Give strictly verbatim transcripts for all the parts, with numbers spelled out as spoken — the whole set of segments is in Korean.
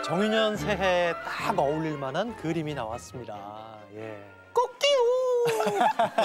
정유년 새해에 딱 어울릴 만한 그림이 나왔습니다. 예. 꽃기우!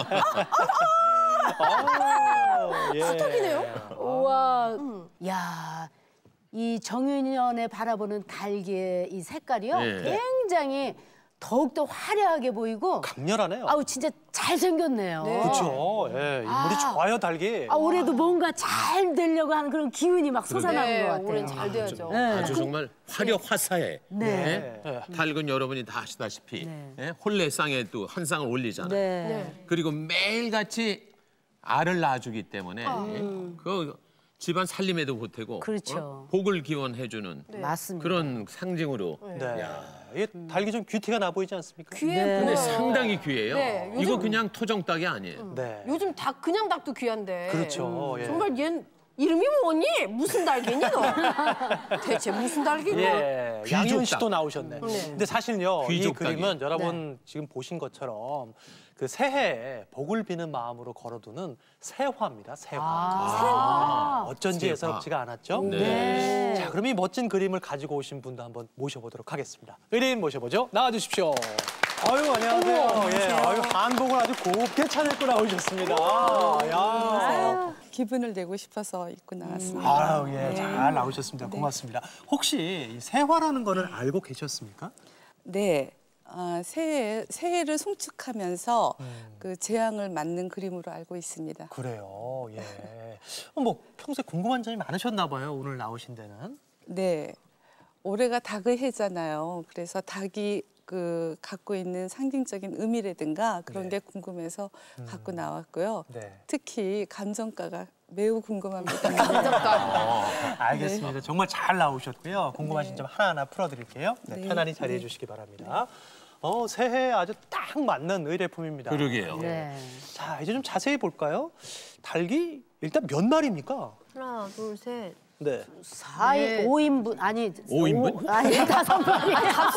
아, 예. 수탉이네요. 우와, 음. 야, 이 정유년에 바라보는 달기의 이 색깔이요, 네. 굉장히 더욱더 화려하게 보이고 강렬하네요. 아우 진짜 잘생겼네요. 네. 그렇죠. 예, 인물이 아. 좋아요, 달기. 아, 올해도 뭔가 잘 되려고 하는 그런 기운이 막 솟아나는 네, 것 같아요. 올해는 잘 돼야죠. 네. 아주 정말 화려 화사해. 네. 네. 달은 여러분이 다 아시다시피 네. 예? 혼례상에 또 한 쌍을 올리잖아요. 네. 네. 그리고 매일같이 알을 낳아주기 때문에 아. 예? 그 집안 살림에도 보태고 그렇죠. 어? 복을 기원해주는 네. 맞습니다. 그런 상징으로. 네. 야. 이게 달기 좀 귀티가 나 보이지 않습니까? 귀해 네. 근데 보여요. 상당히 귀해요. 네, 요즘- 이거 그냥 토종닭이 아니에요. 네. 요즘 닭 그냥 닭도 귀한데. 그렇죠. 예. 정말 얜 이름이 뭐니? 무슨 달개니 너? 대체 무슨 달개니? 예, 귀족 양희은 씨도 닭. 나오셨네. 네. 근데 사실요, 이 귀족 그림은 닭이에요. 여러분 지금 보신 것처럼 그 새해에 복을 비는 마음으로 걸어두는 새화입니다. 새화. 아, 어쩐지 새화. 예사롭지가 않았죠? 네. 자, 그럼 이 멋진 그림을 가지고 오신 분도 한번 모셔보도록 하겠습니다. 의뢰인 모셔보죠. 나와주십시오. 아유, 안녕하세요. 예, 아유, 한복을 아주 곱게 차려입고 나오셨습니다. 야. 기분을 내고 싶어서 입고 나왔습니다. 아유, 예, 잘 나오셨습니다. 고맙습니다. 혹시 이 새화라는 거를 알고 계셨습니까? 네, 어, 새해, 새해를 송축하면서 음. 그 재앙을 맞는 그림으로 알고 있습니다. 그래요. 예. 어, 뭐 평소에 궁금한 점이 많으셨나 봐요. 오늘 나오신 데는. 네, 올해가 닭의 해잖아요. 그래서 닭이 그 갖고 있는 상징적인 의미라든가 그런 네. 게 궁금해서 갖고 나왔고요. 네. 특히 감정가가 매우 궁금합니다. 알겠습니다. 정말 잘 나오셨고요. 궁금하신 네. 점 하나하나 풀어드릴게요. 네, 네. 편안히 자리해 네. 주시기 바랍니다. 어, 새해에 아주 딱 맞는 의뢰품입니다. 그러게요. 네. 자, 이제 좀 자세히 볼까요? 닭이 일단 몇 마리입니까? 하나, 둘, 셋. 네. 사, 네. 오 인분 아니 오 인분? 오, 아니 다섯 마리.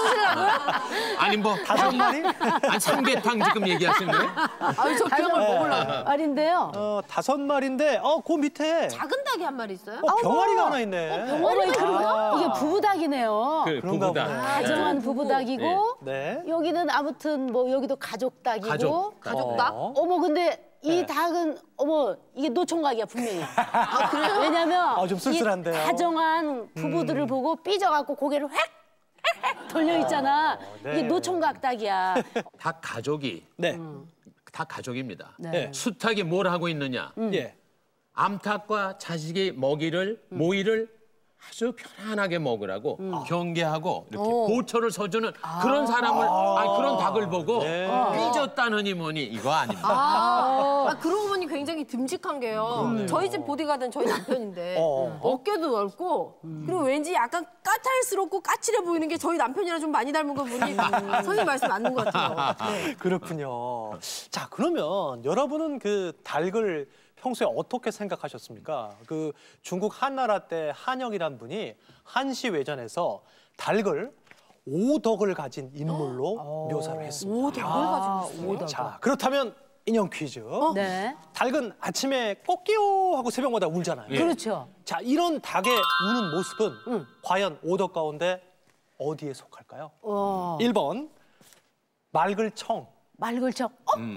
아니 뭐 다섯 마리? 아니 삼계탕 지금 얘기하시는 거예요? 아유, 저 그런 걸 먹으려고. 말인데요. 어, 다섯 마리인데, 어, 그 밑에 작은 닭이 한 마리 있어요? 어, 병아리가 하나 있네. 어머, 그리고 아. 이게 부부닭이네요. 그 그런가 부부다. 보네. 다정한 네. 부부닭이고 네. 여기는 아무튼 뭐 여기도 가족닭이고. 가족. 가족 닭? 어. 어머 근데 이 네. 닭은 어머 이게 노총각이야 분명히. 아 그래요? 왜냐면 아, 좀 쓸쓸한데요. 이 다정한 부부들을 보고 삐져갖고 고개를 획 돌려 있잖아. 네. 이게 노총각 닭이야. 닭 가족이 네. 다 가족입니다. 네. 네. 수탉이 뭘 하고 있느냐? 예. 암탉과 자식이 먹이를 모이를 아주 편안하게 먹으라고 경계하고 이렇게 보초를 서주는 그런 사람을 아니 그런 닭을 보고 네. 삐졌다느니 뭐니 이거 아닙니다. 아, 아, 그러고 보니 굉장히 듬직한 게요. 그러네요. 저희 집 보디가드는 저희 남편인데 어. 어깨도 넓고 그리고 왠지 약간 까탈스럽고 까칠해 보이는 게 저희 남편이랑 좀 많이 닮은 거 보니 선생님 말씀 맞는 것 같아요. 네. 그렇군요. 자, 그러면 여러분은 그 닭을 평소에 어떻게 생각하셨습니까? 그 중국 한나라 때 한영이란 분이 한시 외전에서 닭을 오덕을 가진 인물로 묘사를 했습니다. 오, 닭을 가지고 있어요? 자, 그렇다면 인형 퀴즈. 네. 닭은 아침에 꼬끼요 하고 새벽마다 울잖아요. 예. 그렇죠. 자, 이런 닭의 우는 모습은 응. 과연 오덕 가운데 어디에 속할까요? 어. 일 번 말글청, 말글청. 어? 음.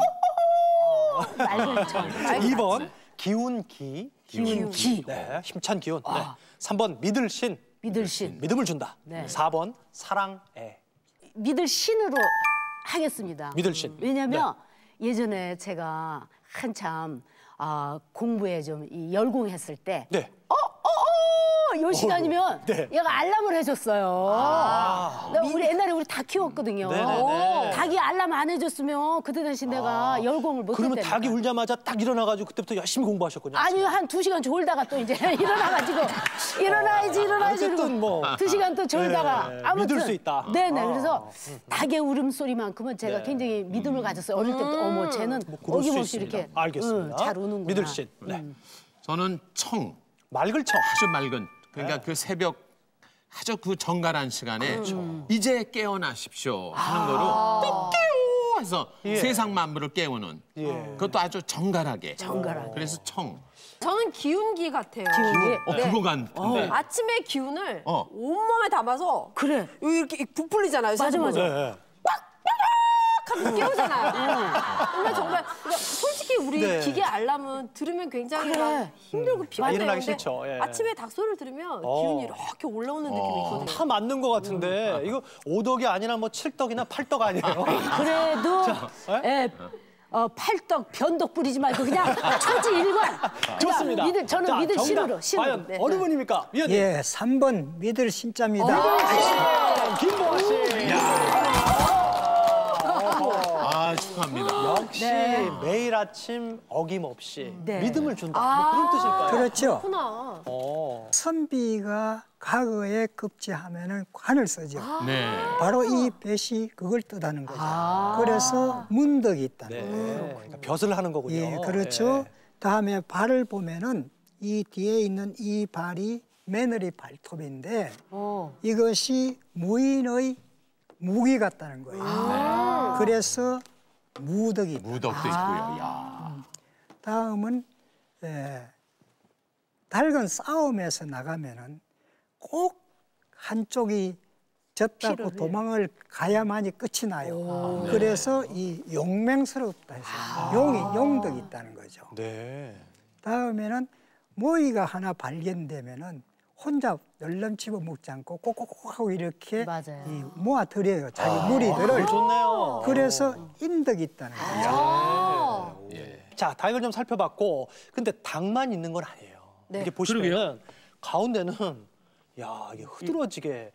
말글청. 이 번 기운기, 기운기. 네, 힘찬 기운. 네. 삼 번 믿을신, 믿을신. 믿음을 준다. 네. 사 번 사랑애, 믿을 신으로 하겠습니다. 믿을신. 왜냐면 예전에 제가 한참 아, 공부에 좀 이 열공했을 때 네. 요 시간이면 네. 얘가 알람을 해줬어요. 아. 나 우리 옛날에 우리 닭 키웠거든요. 네네네. 닭이 알람 안 해줬으면 그때 당시 내가 열공을 못했다니까. 그러면 닭이 울자마자 딱 일어나가지고 그때부터 열심히 공부하셨군요. 아니요, 한 두 시간 졸다가 또 이제 일어나가지고 일어나야지 일어나야지 어쨌든 이러고 뭐. 두 시간 또 졸다가 네, 아무튼 믿을 수 있다. 네네. 아. 그래서 닭의 울음소리만큼은 제가 네. 굉장히 믿음을 가졌어요. 어릴 때부터 어머 쟤는 그럴 수 어김없이 있습니다. 이렇게 알겠습니다. 응, 잘 우는구나. 믿을신. 네. 음. 저는 청 말글청. 아주 맑은 그러니까 네. 그 새벽 아주 그 정갈한 시간에 이제 깨어나십시오 하는 거로 해서 세상 만물을 깨우는 그것도 아주 정갈하게. 정갈하게. 그래서 청. 저는 기운기 같아요. 기운기? 어, 네. 그거 같은데. 아침에 기운을 어. 온몸에 담아서 그래. 여기 이렇게 부풀리잖아요. 맞아, 맞아. 네. 하면서 깨우잖아요. 근데 정말 그러니까 솔직히 우리 네. 기계 알람은 들으면 굉장히 그래. 막 힘들고 피곤해요. 일어나기 근데 싫죠. 예. 아침에 닭소리를 들으면 어. 기운이 이렇게 올라오는 느낌이 있거든요. 다 맞는 것 같은데 이거 오덕이 아니라 뭐 칠덕이나 팔덕 아니에요? 그래도 예, 어, 팔덕 변덕 부리지 말고 그냥 초지일관. 좋습니다. 믿을, 저는 자, 믿을 정답. 신으로 신으로. 과연 네. 어느 분입니까? 위원님. 예, 삼 번 믿을 신자입니다. 김보아 씨. 아, 축하합니다. 역시 매일 아침 어김없이 네. 믿음을 준다. 뭐 그런 뜻일까요? 그렇죠. 그렇구나. 어. 선비가 과거에 급제하면은 관을 쓰죠. 네. 바로 이 뱃이 그걸 뜻하는 거죠. 그래서 문덕이 있다는 네. 거예요. 그러니까 벼슬을 하는 거군요. 예, 그렇죠. 예. 다음에 발을 보면은 이 뒤에 있는 이 발이 며느리 발톱인데 어. 이것이 무인의 무기 같다는 거예요. 그래서 무덕이. 무덕도 있고요. 야. 다음은 에, 닭은 싸움에서 나가면은 꼭 한쪽이 졌다고 피를 도망을 가야만이 끝이 나요. 그래서 이 용맹스럽다 해서 용이 용덕이 있다는 거죠. 네. 다음에는 모이가 하나 발견되면은 혼자 널름치고 먹지 않고 꼭꼭꼭 하고 이렇게 맞아요. 이 모아들여요. 자기 무리들을. 좋네요. 그래서 인덕이 있다는 거죠. 자, 닭을 좀 살펴봤고, 근데 닭만 있는 건 아니에요. 네. 이게 보시면 가운데는 야 이게 흐드러지게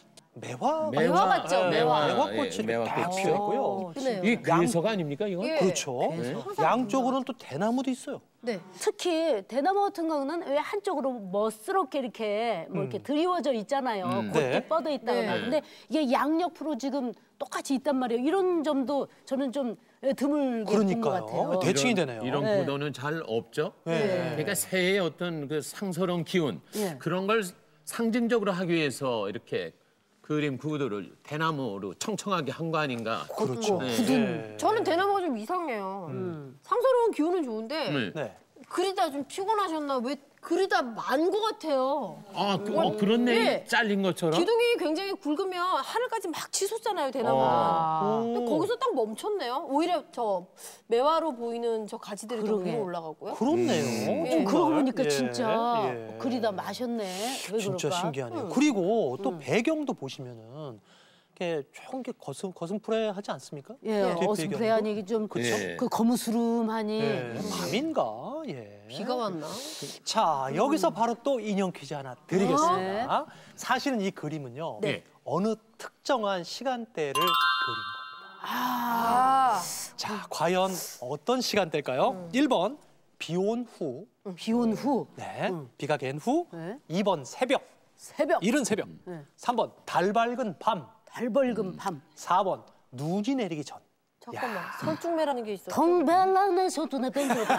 매화 매화 같죠? 네, 매화. 매화꽃이 예, 매화꽃. 딱 피어 있고요. 그네요. 이게 그래서가 아닙니까, 이건? 예. 그렇죠. 양쪽으로는 또 대나무도 있어요. 네. 특히 대나무 같은 경우는 왜 한쪽으로 멋스럽게 이렇게 뭐 이렇게 드리워져 있잖아요. 곧게 네. 뻗어 있다거나. 네. 근데 이게 양옆으로 지금 똑같이 있단 말이에요. 이런 점도 저는 좀 드물게 본 것 그러니까요. 같아요. 대칭이 이런- 되네요. 이런 네. 구도는 잘 없죠. 네. 그러니까 새해의 어떤 그 상서로운 기운 네. 그런 걸 상징적으로 하기 위해서 이렇게 그림 구도를 대나무로 청청하게 한 거 아닌가. 그렇죠. 네. 네. 저는 대나무가 좀 이상해요. 상서로운 기운은 좋은데 네. 네. 그리다 좀 피곤하셨나 왜 그리다 만 것 같아요. 아, 그, 어, 그렇네. 예. 잘린 것처럼. 기둥이 굉장히 굵으면 하늘까지 막 치솟잖아요, 대나무는. 근데 거기서 딱 멈췄네요. 오히려 저 매화로 보이는 저 가지들이 더 그러게. 위로 올라가고요. 그렇네요. 예. 정말. 그러고 보니까 예. 진짜 예. 그리다 마셨네. 왜 진짜 그럴까? 신기하네요. 그리고 또 배경도 보시면은 이렇게 조금 거슴 거슴푸레하지 않습니까? 예, 뒷 어슴푸레하니 좀 그쵸? 그 거무스름하니 예. 밤인가? 예. 비가 왔나? 자, 여기서 바로 또 인형 퀴즈 하나 드리겠습니다. 네. 사실은 이 그림은요. 네. 어느 특정한 시간대를 그린 겁니다. 아, 자, 과연 어떤 시간대일까요? 일 번 비온 후, 비온 후 네, 비가 갠 후. 네. 이 번 새벽, 새벽 이른 새벽. 네. 삼 번 달 밝은 밤. 달 밝은 밤 사 번 눈이 내리기 전. 잠깐만. 설중매라는 게 있어. 덩벨라는 소tun에 뱅글다.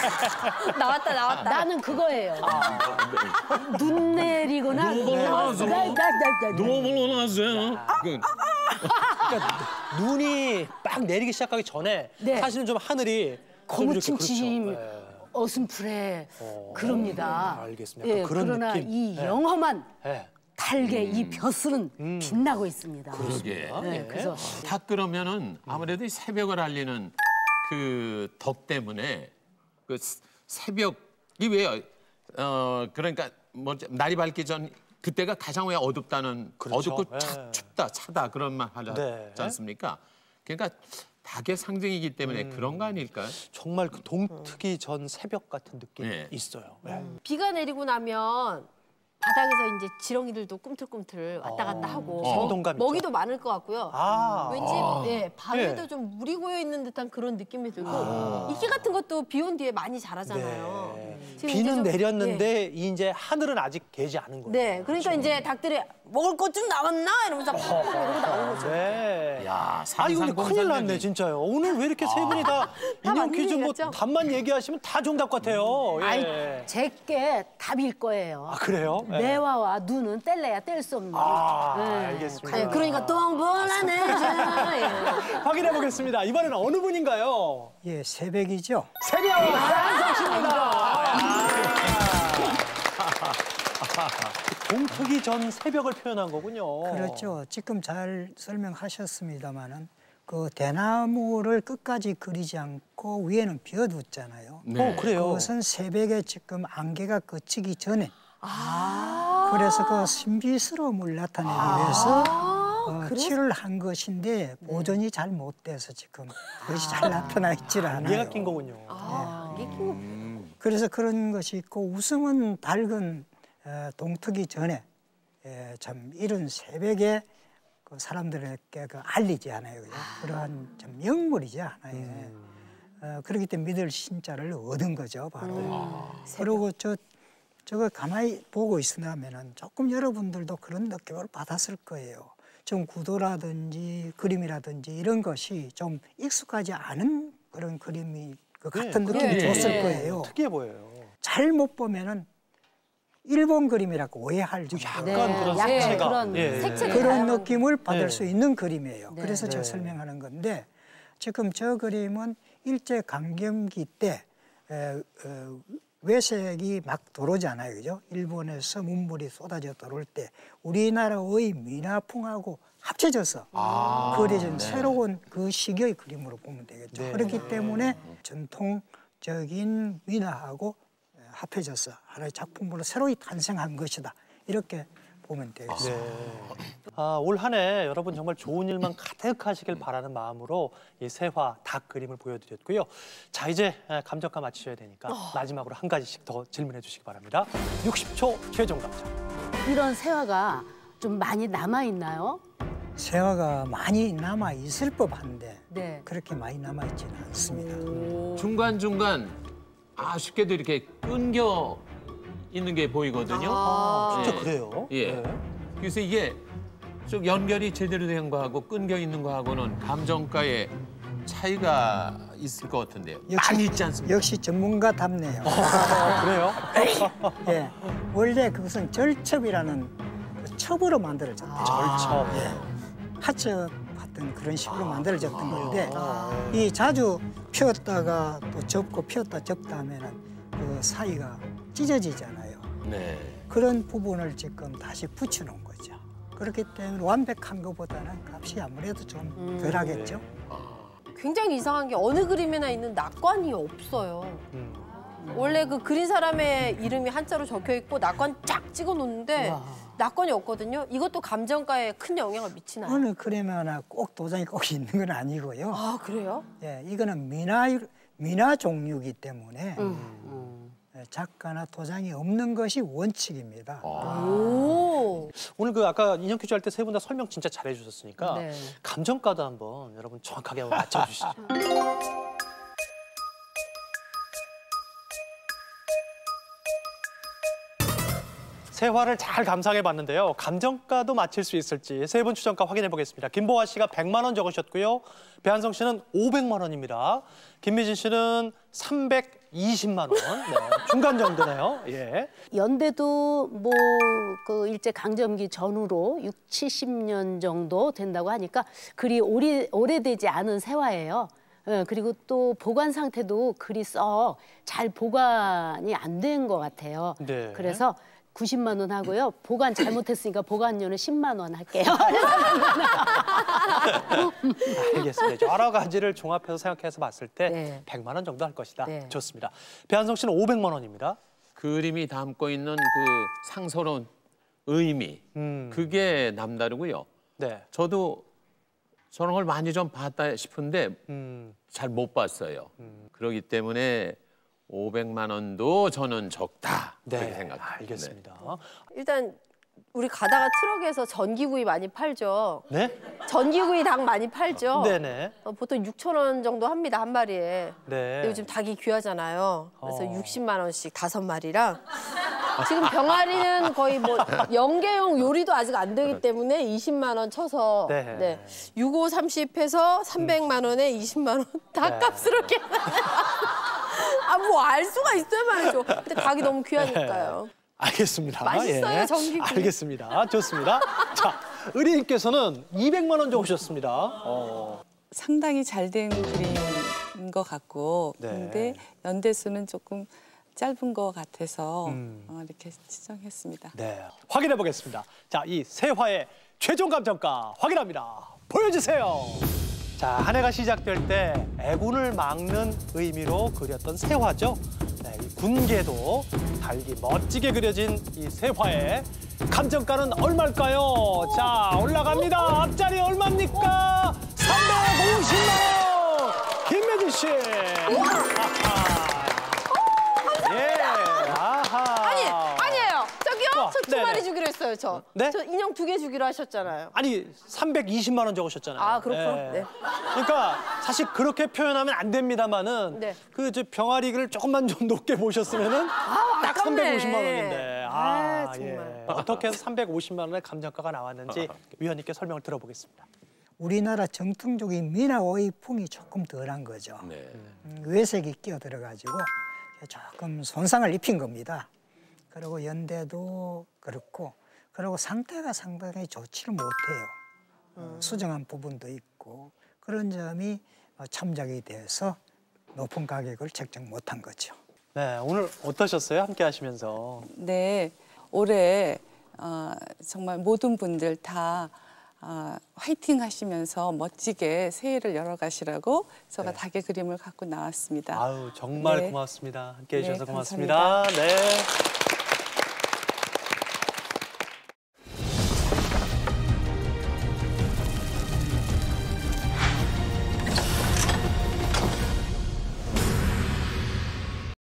나왔다, 나왔다. 나는 그거예요. 눈 내리거나 넘어가서. 너무 나세요. 그, 그러니까 눈이 막 내리기 시작하기 전에 네. 사실은 좀 하늘이 좀 이렇게 거무침침 그렇죠. 네. 어슴푸레 그럽니다. 음, 알겠습니다. 예, 약간 그런 그러나 느낌. 이 네. 영험한 네. 달게 이 벼슬은 빛나고 있습니다. 그러게. 네, 그래서 닭 그러면은 아무래도 이 새벽을 알리는 그 덕 때문에 그 스- 새벽이 왜 어 그러니까 뭐 날이 밝기 전 그때가 가장 왜 어둡다는 그렇죠. 어둡고 네. 착 춥다 차다 그런 말 하지 네. 않습니까? 그러니까 닭의 상징이기 때문에 그런 거 아닐까요? 정말 그 동트기 전 새벽 같은 느낌이 네. 있어요. 네. 비가 내리고 나면 바닥에서 이제 지렁이들도 꿈틀꿈틀 왔다 갔다 하고 어. 생동감 있죠. 먹이도 많을 것 같고요. 아, 왠지 예, 밤에도 예. 좀 물이 고여 있는 듯한 그런 느낌이 들고 이끼 같은 것도 비 온 뒤에 많이 자라잖아요. 네. 지금 이제 비는 좀- 내렸는데 이제 하늘은 아직 개지 않은 거예요. 네, 그러니까 이제 닭들이 먹을 것 좀 남았나 이러면서 팍 이러고 나오는 거죠. 네. 야, 아 이거 근데 큰일 났네 상상공상력이. 진짜요. 오늘 왜 이렇게 세 분이 다 인형 맞는 퀴즈 뭐 얘기였죠? 답만 얘기하시면 다 정답 같아요. 예. 아이, 제게 답일 거예요. 아 그래요? 예. 매화와 눈은 뗄래야 뗄 수 없는. 아 네. 알겠습니다. 아니, 그러니까 똥볼라네. 확인해 보겠습니다. 이번에는 어느 분인가요? 예, 새벽이죠. 새벽 배한성 씨입니다. 동트기 전 새벽을 표현한 거군요. 그렇죠. 지금 잘 설명하셨습니다마는 그 대나무를 끝까지 그리지 않고 위에는 비워뒀잖아요. 어 그래요. 그것은 새벽에 지금 안개가 그치기 전에. 그래서 그 신비스러움을 나타내기 위해서 어, 칠을 한 것인데 보존이 잘 못 돼서 지금 그것이 잘 나타나 있질 않아요. 안개가 낀 거군요. 아, 이게 king. 그래서 그런 것이 있고 웃음은 밝은 어, 동트기 전에 에, 참 이른 새벽에 그 사람들에게 그 알리지 않아요. 그죠? 그러한 참 영물이지 않아요. 어, 그렇기 때문에 믿을 신자를 얻은 거죠, 바로. 그리고 저 저거 가만히 보고 있으면은 조금 여러분들도 그런 느낌을 받았을 거예요. 좀 구도라든지 그림이라든지 이런 것이 좀 익숙하지 않은 그런 그림이 그 같은 네, 느낌이 네. 줬을 거예요. 특이해 보여요. 잘 못 보면은 일본 그림이라고 오해할 정도. 약간 네, 그런 약간 색채가 그런 예, 예. 색채가 그런 다양한- 느낌을 받을 네. 수 있는 그림이에요. 네. 그래서 제가 네. 설명하는 건데 지금 저 그림은 일제 강점기 때 에, 어, 외색이 막 들어오잖아요, 그죠? 일본에서 문물이 쏟아져 들어올 때 우리나라의 미나풍하고 합쳐져서 아, 그려진 네. 새로운 그 시기의 그림으로 보면 되겠죠. 네. 그렇기 때문에 전통적인 민화하고 합해져서 하나의 작품으로 새로이 탄생한 것이다. 이렇게 보면 되겠습니다. 네. 아, 올 한 해 여러분 정말 좋은 일만 가득하시길 바라는 마음으로 이 새화 닭 그림을 보여드렸고요. 자 이제 감정가 맞히셔야 되니까 마지막으로 한 가지씩 더 질문해 주시기 바랍니다. 육십 초 최종 답장. 이런 새화가 좀 많이 남아 있나요? 세화가 많이 남아 있을 법한데 네. 그렇게 많이 남아 있지는 않습니다. 중간 중간 아쉽게도 이렇게 끊겨 있는 게 보이거든요. 아, 진짜 예. 그래요? 예. 네. 그래서 이게 좀 연결이 제대로 된 거하고 끊겨 있는 거하고는 감정가의 차이가 있을 것 같은데요. 많이 있지 않습니까? 역시 전문가답네요. 아, 그래요? 예, 원래 그것은 절첩이라는 그 첩으로 만들어졌대요. 절첩. 하첩 같은 그런 식으로 만들어졌던 건데 이 자주 피었다가 또 접고 피었다 접다 하면은 그 사이가 찢어지잖아요. 네. 그런 부분을 지금 다시 붙여놓은 거죠. 그렇기 때문에 완벽한 것보다는 값이 아무래도 좀 덜하겠죠. 굉장히 이상한 게 어느 그림에나 있는 낙관이 없어요. 음. 원래 그 그린 사람의 이름이 한자로 적혀 있고 낙관 쫙 찍어 놓는데 와. 낙관이 없거든요. 이것도 감정가에 큰 영향을 미치나요? 어느 그림에 하나 꼭 도장이 꼭 있는 건 아니고요. 아 그래요? 예, 이거는 미나 미나 종류이기 때문에 음. 예, 작가나 도장이 없는 것이 원칙입니다. 오. 오늘 그 아까 인형 퀴즈 할 때 세 분 다 설명 진짜 잘해 주셨으니까 네. 감정가도 한번 여러분 정확하게 한번 맞춰 주시죠. 세화를 잘 감상해 봤는데요. 감정가도 맞힐 수 있을지 세 분 추정가 확인해 보겠습니다. 김보아 씨가 백만 원 적으셨고요. 배한성 씨는 오백만 원입니다. 김미진 씨는 삼백이십만 원. 네, 중간 정도네요. 예. 연대도 뭐 그 일제 강점기 전후로 육, 칠십 년 정도 된다고 하니까 그리 오래 오래되지 않은 새화예요. 예, 그리고 또 보관 상태도 그리 썩 잘 보관이 안 된 것 같아요. 네. 그래서 구십만 원 하고요. 보관 잘못했으니까 보관료는 십만 원 할게요. 알겠습니다. 여러 가지를 종합해서 생각해서 봤을 때 네. 백만 원 정도 할 것이다. 네. 좋습니다. 배한성 씨는 오백만 원입니다. 그림이 담고 있는 그 상서로운 의미, 음. 그게 남다르고요. 네. 저도 저런 걸 많이 좀 봤다 싶은데 음. 잘 못 봤어요. 그렇기 때문에 오백만 원도 저는 적다 그렇게 네. 생각합니다. 알겠습니다. 일단 우리 가다가 트럭에서 전기구이 많이 팔죠. 네? 전기구이 닭 많이 팔죠. 네네. 어, 보통 육천 원 정도 합니다, 한 마리에. 네. 근데 요즘 닭이 귀하잖아요. 그래서 어. 육십만 원씩 다섯 마리랑 지금 병아리는 거의 뭐 연계용 요리도 아직 안 되기 때문에 이십만 원 쳐서 네. 네. 육오 삼십 해서 삼백만 원에 이십만 원 닭값스럽게 아 뭐 알 수가 있어야 말이죠. 근데 닭이 너무 귀하니까요. 알겠습니다. 맛있어요, 예. 전기구이. 알겠습니다. 좋습니다. 자, 의리님께서는 이백만 원 적으셨습니다. 어. 상당히 잘 된 그림인 것 같고 네. 근데 연대수는 조금 짧은 것 같아서 음. 어, 이렇게 지정했습니다. 네, 확인해 보겠습니다. 자, 이 세화의 최종 감정가 확인합니다. 보여주세요. 자, 한 해가 시작될 때 애군을 막는 의미로 그렸던 세화죠. 네, 이 군계도 달기 멋지게 그려진 이 세화의 감정가는 얼마일까요? 자, 올라갑니다. 앞자리 얼마입니까? 삼백오십만 원! 김매진 씨! 아하. 예, 아하. 아니 아니에요. 저기요. 어, 저 두 네네. 마리 주기로 했어요. 저. 네? 저 인형 두 개 주기로 하셨잖아요. 아니, 삼백이십만 원 적으셨잖아요. 아, 그렇구나. 네. 그러니까 사실 그렇게 표현하면 안 됩니다만은 네. 그 저 병아리를 조금만 좀 높게 보셨으면은 딱 아깝네. 삼백오십만 원인데. 아, 아, 예. 정말. 어떻게 해서 삼백오십만 원의 감정가가 나왔는지 위원님께 설명을 들어보겠습니다. 우리나라 정통적인 미나오이풍이 조금 덜한 거죠. 네. 음, 외색이 끼어 들어가지고 조금 손상을 입힌 겁니다. 그리고 연대도 그렇고, 그리고 상태가 상당히 좋지를 못해요. 어, 수정한 부분도 있고 그런 점이 참작이 돼서 높은 가격을 책정 못한 거죠. 네, 오늘 어떠셨어요? 함께 하시면서. 네, 올해 어, 정말 모든 분들 다 어, 화이팅 하시면서 멋지게 새해를 열어가시라고 제가 네. 닭의 그림을 갖고 나왔습니다. 아유, 정말 네. 고맙습니다. 함께 네, 해주셔서 감사합니다. 고맙습니다. 네.